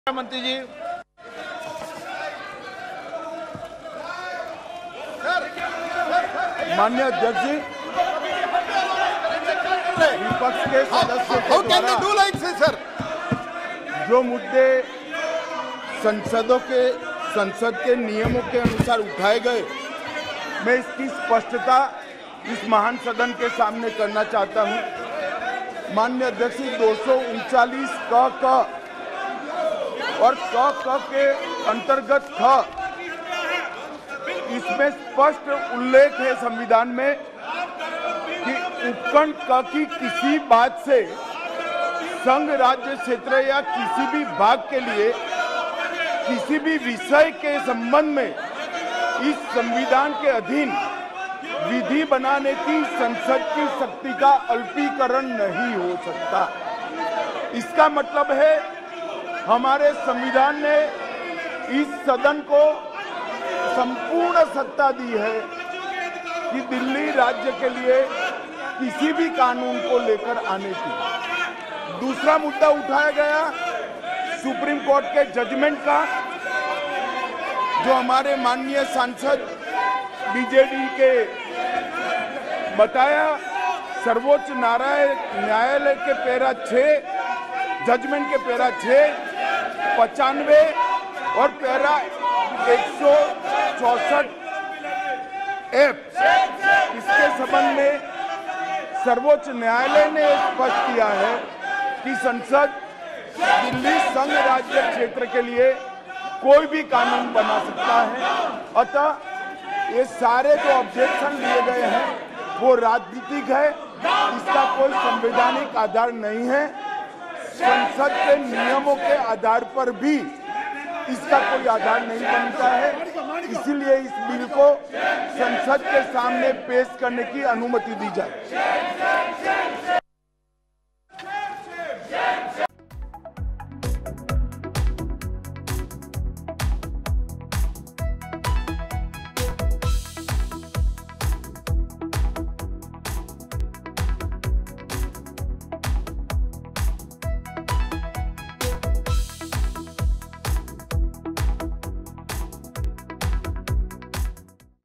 मंत्री जी, माननीय अध्यक्ष जी, विपक्ष के सदस्यों के द्वारा जो मुद्दे संसद के नियमों के अनुसार उठाए गए, मैं इसकी स्पष्टता इस महान सदन के सामने करना चाहता हूं। माननीय अध्यक्ष जी, 239 क और क के अंतर्गत ख, इसमें स्पष्ट उल्लेख है संविधान में कि उपखंड क की किसी बात से संघ राज्य क्षेत्र या किसी भी भाग के लिए किसी भी विषय के संबंध में इस संविधान के अधीन विधि बनाने की संसद की शक्ति का अल्पीकरण नहीं हो सकता। इसका मतलब है हमारे संविधान ने इस सदन को संपूर्ण सत्ता दी है कि दिल्ली राज्य के लिए किसी भी कानून को लेकर आने की। दूसरा मुद्दा उठाया गया सुप्रीम कोर्ट के जजमेंट का, जो हमारे माननीय सांसद बीजेडी के बताया। सर्वोच्च न्यायालय के पैरा 6 जजमेंट के पैरा 6, 95 और पैरा 164F, इसके संबंध में सर्वोच्च न्यायालय ने स्पष्ट किया है कि संसद दिल्ली संघ राज्य क्षेत्र के लिए कोई भी कानून बना सकता है। अतः ये सारे जो ऑब्जेक्शन लिए गए हैं वो राजनीतिक है, इसका कोई संवैधानिक आधार नहीं है। संसद के नियमों के आधार पर भी इसका कोई आधार नहीं बनता है। इसीलिए इस बिल को संसद के सामने पेश करने की अनुमति दी जाए।